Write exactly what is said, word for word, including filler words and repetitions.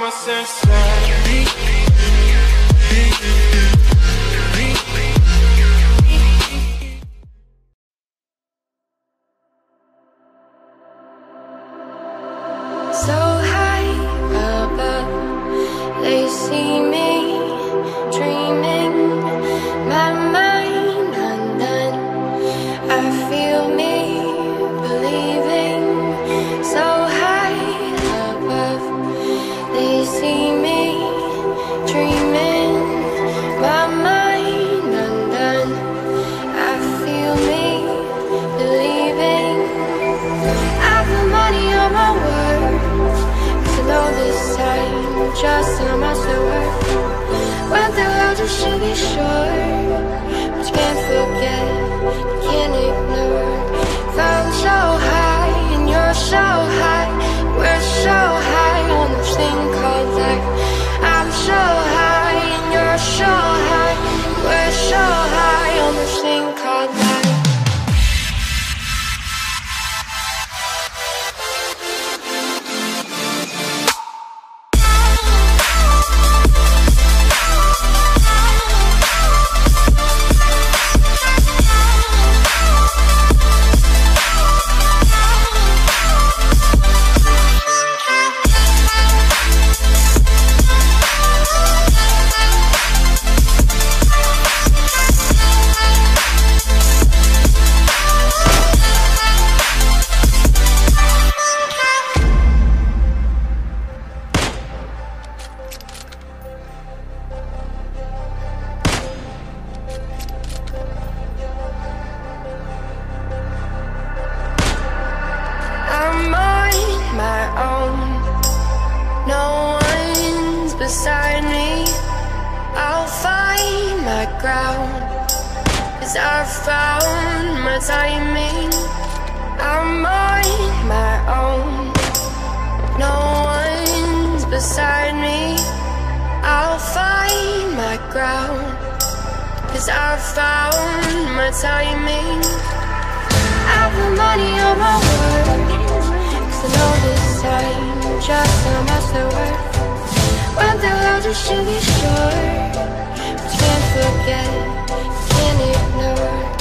So high above, they see me dreaming, my mind undone. I feel me believing. So high above, they see me dreaming, my mind undone. I feel me believing. I put money on my word, to know this time just how much they worth. Went through hell just to be sure, but you can't forget, you can't ignore. Felt so high and you're so high, we're so high on this thing called life. I'm so high and you're so high, we're so high on this thing called life. Beside me, I'll find my ground, 'cause I've found my timing. I'm on my own, no one's beside me. I'll find my ground, 'cause I've found my timing. I put money on my word, 'cause I know this time just how much they're worth. Went through hell just to be sure, but you can't forget, you can't ignore.